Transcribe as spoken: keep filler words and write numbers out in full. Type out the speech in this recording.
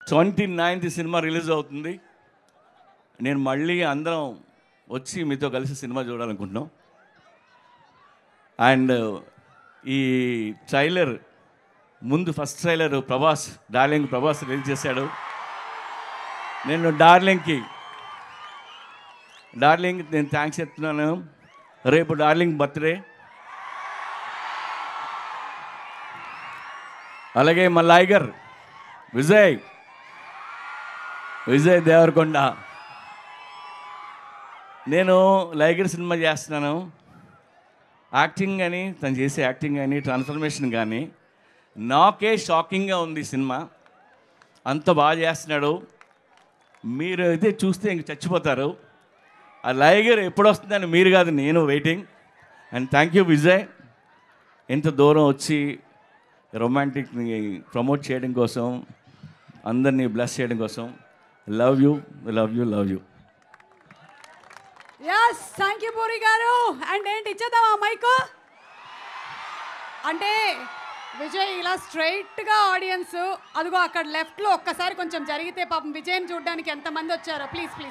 Twenty ninth cinema release అవుతుంది. నేను మళ్ళీ అందరం వచ్చి మీతో కలిసి సినిమా చూడాలనుకుంటున్నాం. అండ్ ఈ ట్రైలర్ ముందు first trailer Prabhas darling Prabhas release చేశాడు. నేను డార్లింగ్కి డార్లింగ్ నేను థ్యాంక్స్ చెప్తున్నాను. రేపు డార్లింగ్ బర్త్డే. అలాగే మా లైగర్ విజయ్ విజయ్ దేవరకొండ. నేను లైగర్ సినిమా చేస్తున్నాను. యాక్టింగ్ కానీ తను చేసే యాక్టింగ్ కానీ ట్రాన్స్ఫర్మేషన్ కానీ నాకే షాకింగ్గా ఉంది. సినిమా అంత బాగా చేస్తున్నాడు. మీరు అయితే చూస్తే ఇంక చచ్చిపోతారు. ఆ లైగర్ ఎప్పుడు వస్తుందని మీరు కాదు, నేను waiting. And thank you Vijay, ఇంత దూరం వచ్చి రొమాంటిక్ని ప్రమోట్ చేయడం కోసం, అందరినీ బ్లెస్ చేయడం కోసం. Love you love you love you. Yes, thank you Puri garu. And ఏంటి ఇచ్చేద్దామా మైక్? అంటే విజయ్ ఇలా స్ట్రైట్గా ఆడియన్స్ అదిగో అక్కడ లెఫ్ట్లో ఒక్కసారి కొంచెం జరిగితే పాపం విజయ్ని చూడడానికి ఎంతమంది వచ్చారో. Please please